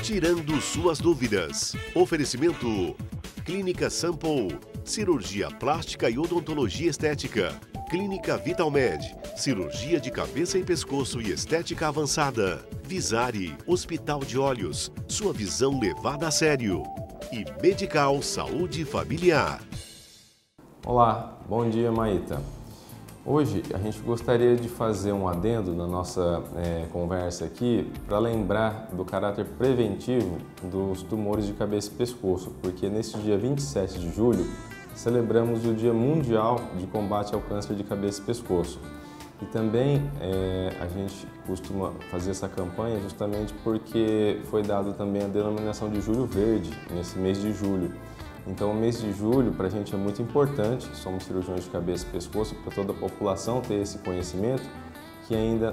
tirando suas dúvidas. Oferecimento: Clínica Sample, cirurgia plástica e odontologia estética. Clínica Vitalmed, cirurgia de cabeça e pescoço e estética avançada. Visari, Hospital de Olhos, sua visão levada a sério. E Medical Saúde Familiar. Olá, bom dia, Maíta. Hoje a gente gostaria de fazer um adendo na nossa conversa aqui para lembrar do caráter preventivo dos tumores de cabeça e pescoço, porque nesse dia 27 de julho celebramos o Dia Mundial de Combate ao Câncer de Cabeça e Pescoço. E também a gente costuma fazer essa campanha justamente porque foi dado também a denominação de Julho Verde nesse mês de julho. Então o mês de julho para a gente é muito importante, somos cirurgiões de cabeça e pescoço, para toda a população ter esse conhecimento, quem ainda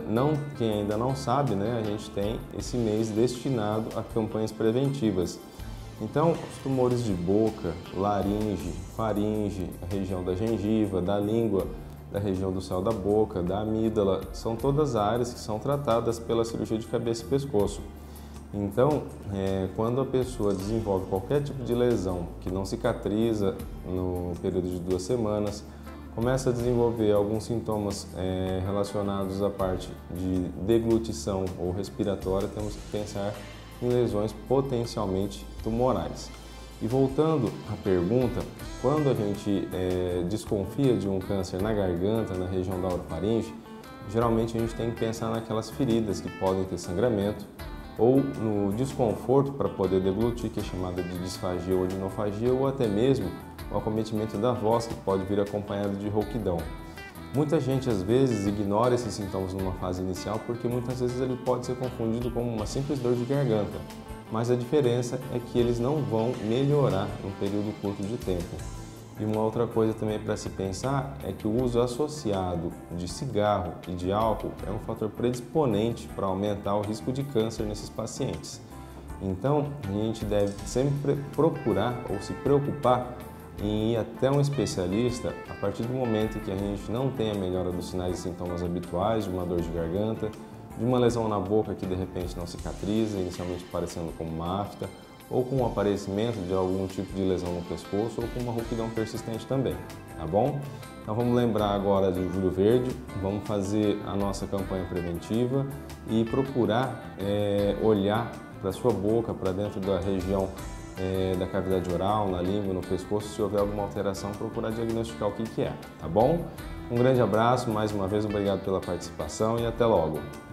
não sabe, né, a gente tem esse mês destinado a campanhas preventivas. Então, os tumores de boca, laringe, faringe, a região da gengiva, da língua, da região do céu da boca, da amígdala, são todas áreas que são tratadas pela cirurgia de cabeça e pescoço. Então, quando a pessoa desenvolve qualquer tipo de lesão que não cicatriza no período de 2 semanas, começa a desenvolver alguns sintomas relacionados à parte de deglutição ou respiratória, temos que pensar em lesões potencialmente tumorais. E voltando à pergunta, quando a gente desconfia de um câncer na garganta, na região da orofaringe, geralmente a gente tem que pensar naquelas feridas que podem ter sangramento ou no desconforto para poder deglutir, que é chamada de disfagia ou odinofagia, ou até mesmo o acometimento da voz, que pode vir acompanhado de rouquidão. Muita gente às vezes ignora esses sintomas numa fase inicial porque muitas vezes ele pode ser confundido com uma simples dor de garganta, mas a diferença é que eles não vão melhorar em um período curto de tempo. E uma outra coisa também para se pensar é que o uso associado de cigarro e de álcool é um fator predisponente para aumentar o risco de câncer nesses pacientes. Então, a gente deve sempre procurar ou se preocupar em ir até um especialista a partir do momento que a gente não tem a melhora dos sinais e sintomas habituais de uma dor de garganta, de uma lesão na boca que de repente não cicatriza, inicialmente parecendo como uma afta, ou com o aparecimento de algum tipo de lesão no pescoço ou com uma rouquidão persistente também, tá bom? Então vamos lembrar agora do Julho Verde, vamos fazer a nossa campanha preventiva e procurar olhar para a sua boca, para dentro da região da cavidade oral, na língua, no pescoço, se houver alguma alteração, procurar diagnosticar o que é, tá bom? Um grande abraço, mais uma vez obrigado pela participação e até logo!